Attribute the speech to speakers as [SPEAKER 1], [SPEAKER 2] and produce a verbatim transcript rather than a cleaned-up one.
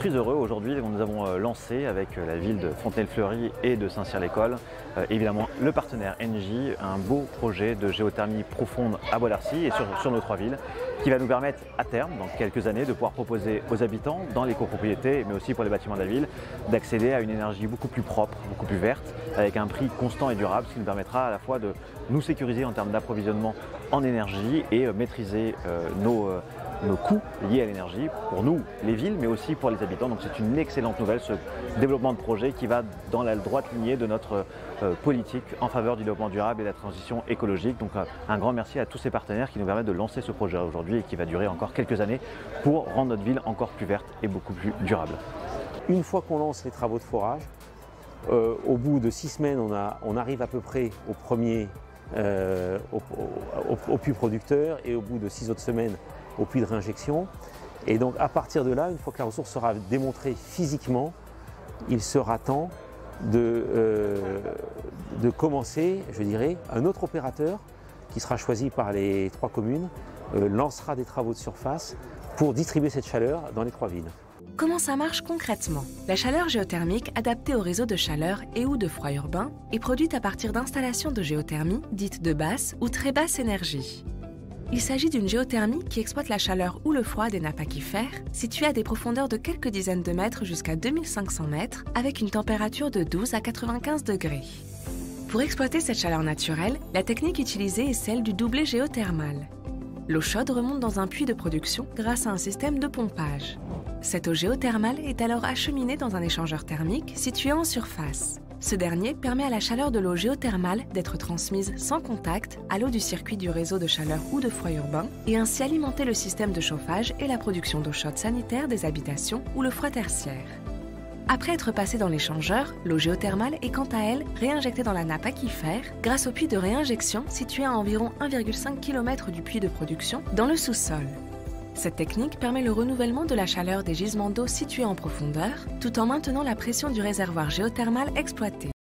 [SPEAKER 1] très heureux aujourd'hui. Nous avons lancé avec la ville de Fontenay-le-Fleury et de Saint-Cyr-l'École, euh, évidemment le partenaire Engie, un beau projet de géothermie profonde à Bois d'Arcy et sur, sur nos trois villes, qui va nous permettre à terme, dans quelques années, de pouvoir proposer aux habitants, dans les copropriétés, mais aussi pour les bâtiments de la ville, d'accéder à une énergie beaucoup plus propre, beaucoup plus verte, avec un prix constant et durable, ce qui nous permettra à la fois de nous sécuriser en termes d'approvisionnement en énergie et euh, maîtriser euh, nos, euh, nos coûts liés à l'énergie pour nous, les villes, mais aussi pour les habitants. Donc c'est une excellente nouvelle, ce développement de projet qui va dans la droite lignée de notre euh, politique en faveur du développement durable et de la transition écologique. Donc euh, un grand merci à tous ces partenaires qui nous permettent de lancer ce projet aujourd'hui et qui va durer encore quelques années pour rendre notre ville encore plus verte et beaucoup plus durable.
[SPEAKER 2] Une fois qu'on lance les travaux de forage, euh, au bout de six semaines, on, a, on arrive à peu près au premier euh, au, au, au puits producteur et au bout de six autres semaines au puits de réinjection. Et donc à partir de là, une fois que la ressource sera démontrée physiquement, il sera temps de, euh, de commencer, je dirais, un autre opérateur qui sera choisi par les trois communes, euh, lancera des travaux de surface pour distribuer cette chaleur dans les trois villes.
[SPEAKER 3] Comment ça marche concrètement? La chaleur géothermique, adaptée au réseau de chaleur et ou de froid urbain, est produite à partir d'installations de géothermie dites de basse ou très basse énergie. Il s'agit d'une géothermie qui exploite la chaleur ou le froid des nappes aquifères, situées à des profondeurs de quelques dizaines de mètres jusqu'à deux mille cinq cents mètres, avec une température de douze à quatre-vingt-quinze degrés. Pour exploiter cette chaleur naturelle, la technique utilisée est celle du doublé géothermal. L'eau chaude remonte dans un puits de production grâce à un système de pompage. Cette eau géothermale est alors acheminée dans un échangeur thermique situé en surface. Ce dernier permet à la chaleur de l'eau géothermale d'être transmise sans contact à l'eau du circuit du réseau de chaleur ou de froid urbain et ainsi alimenter le système de chauffage et la production d'eau chaude sanitaire des habitations ou le froid tertiaire. Après être passée dans l'échangeur, l'eau géothermale est quant à elle réinjectée dans la nappe aquifère grâce au puits de réinjection situé à environ un virgule cinq kilomètres du puits de production dans le sous-sol. Cette technique permet le renouvellement de la chaleur des gisements d'eau situés en profondeur, tout en maintenant la pression du réservoir géothermal exploité.